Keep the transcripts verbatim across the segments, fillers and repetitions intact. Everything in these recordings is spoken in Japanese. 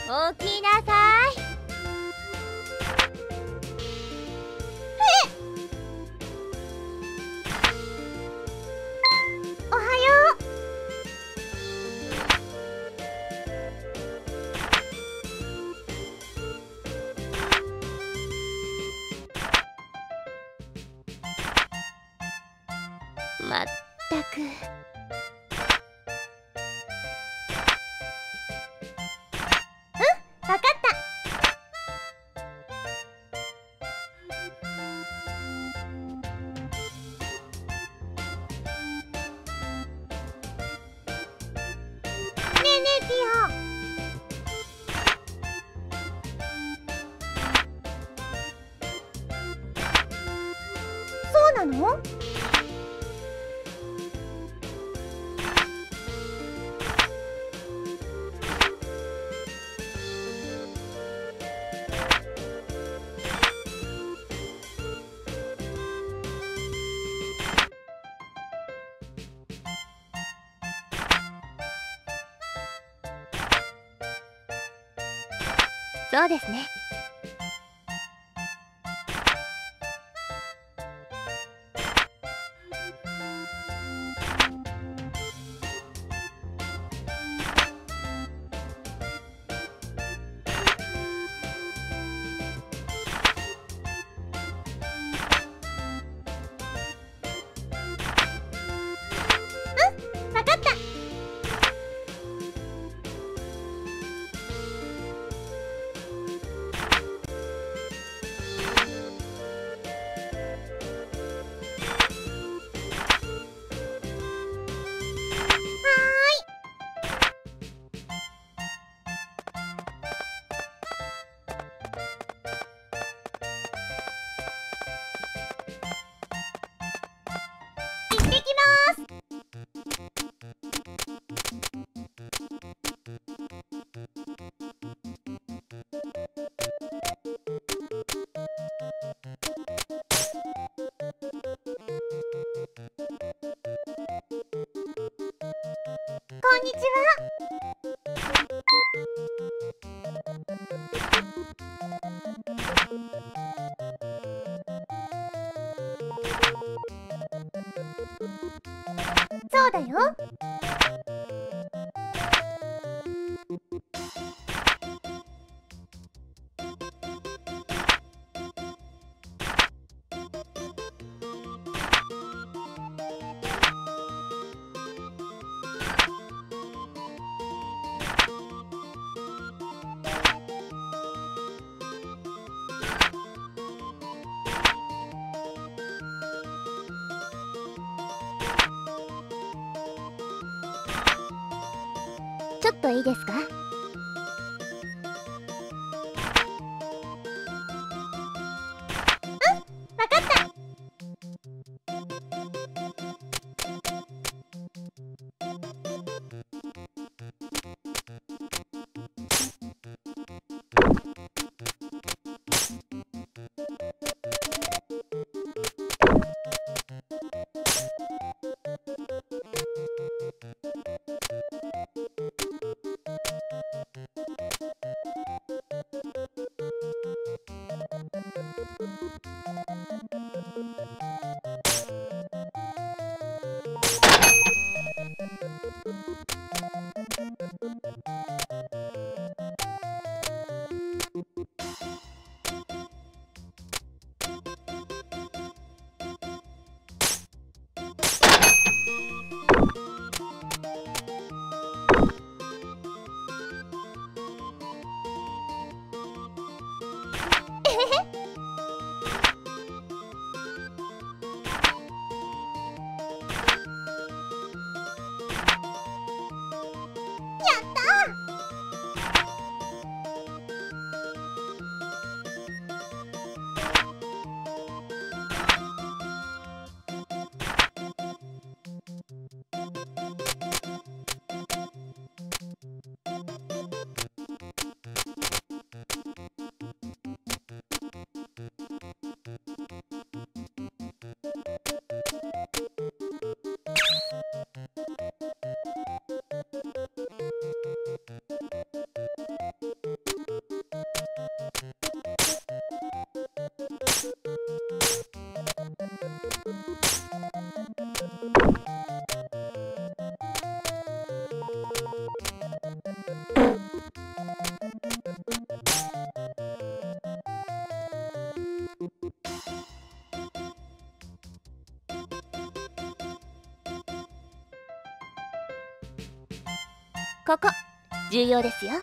起きなさい。おはよう。まったく。わかった。ねえねえピオ。そうなの？そうですね。うん、わかった。行ってきます。こんにちは。そうだよ。ちょっといいですか？うん、わかった。 ここ重要ですよ。うん、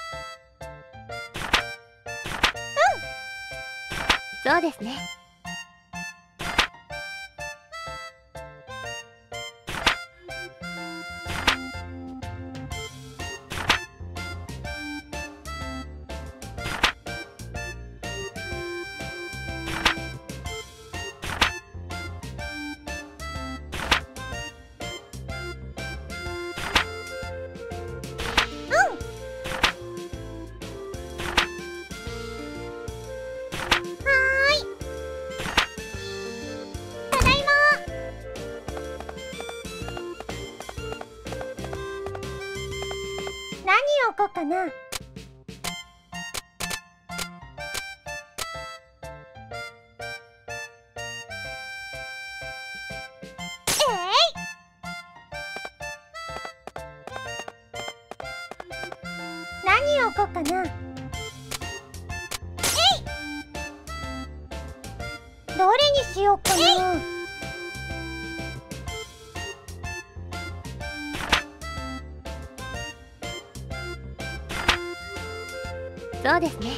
そうですね。何を置こうかな。何を置こうかな。えい、どれにしようかな。そうですね。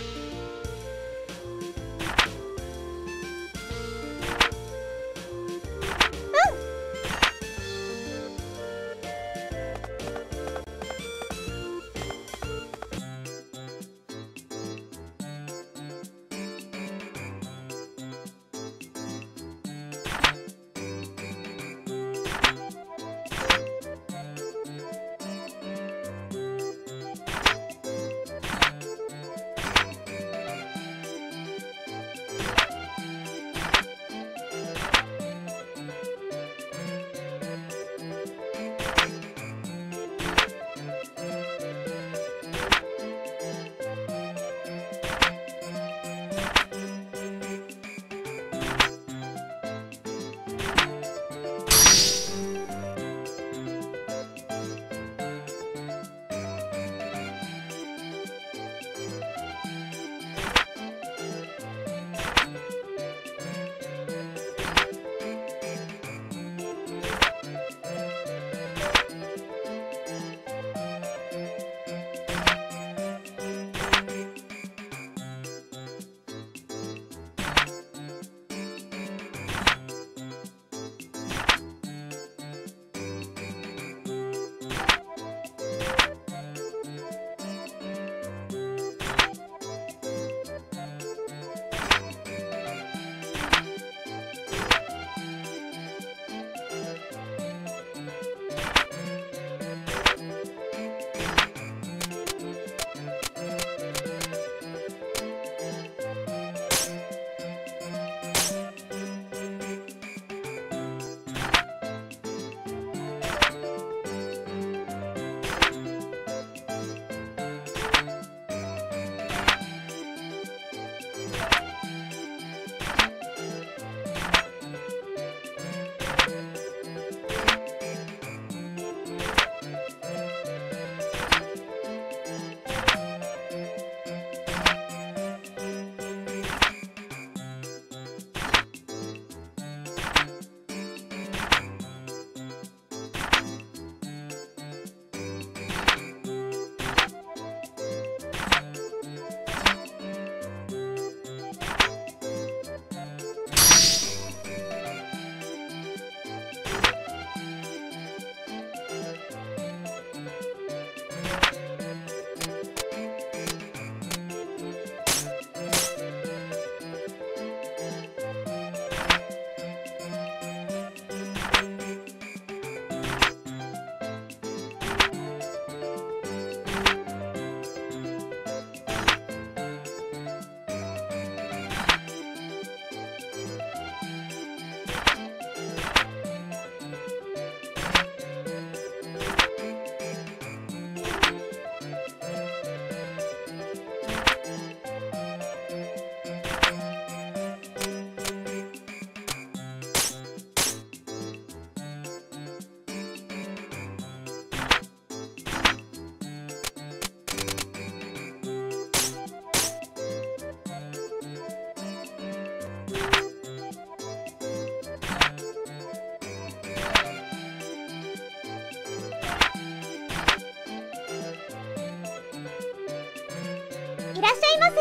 いらっしゃいま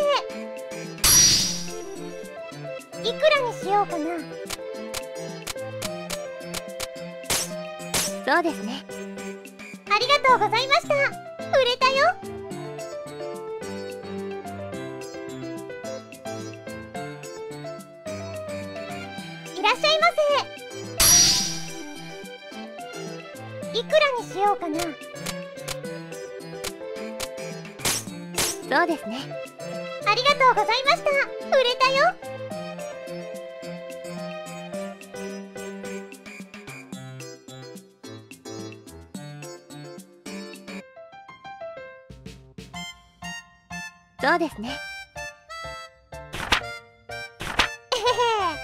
せ。いくらにしようかな。そうですね。ありがとうございました。売れたよ。いらっしゃいませ。いくらにしようかな。そうですね。ありがとうございました。売れたよ。そうですね。えへへ。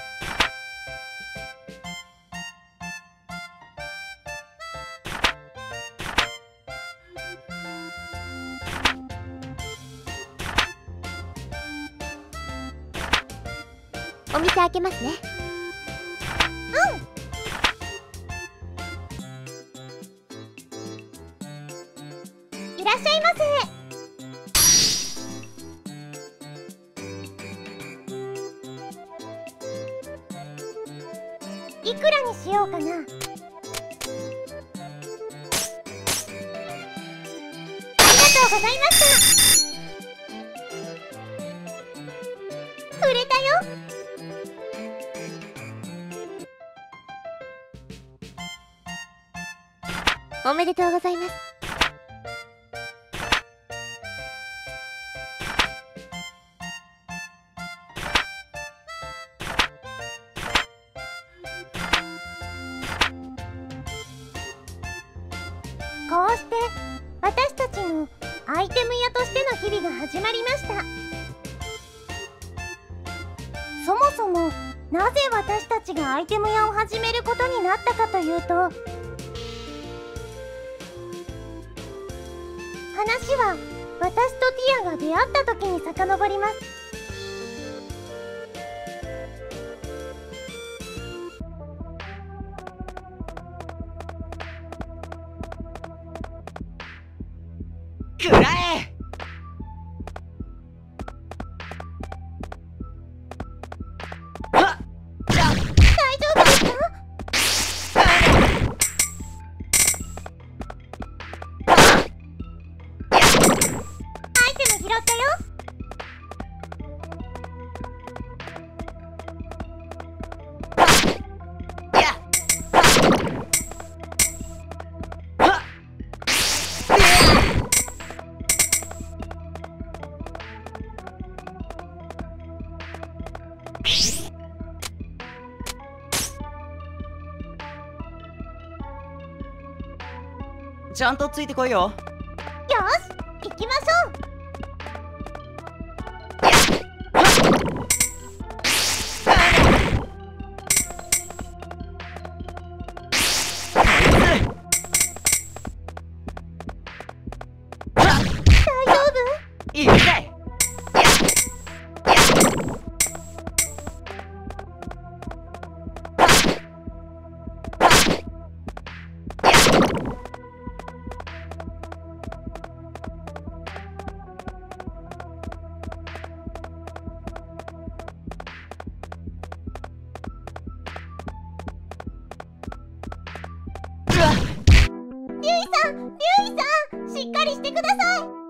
お店開けますね。うん。いらっしゃいませ。いくらにしようかな。ありがとうございました。売れたよ。おめでとうございます。こうして私たちのアイテム屋としての日々が始まりました。そもそもなぜ私たちがアイテム屋を始めることになったかというと、話は私とティアが出会った時に遡ります。 くらえ。はっ、じゃ、 大丈夫ですか？アイテム拾ったよ。 ちゃんとついてこいよ。 よし、行きましょう。大丈夫？ いいね。 リュウイさん、リュウイさん、しっかりしてください。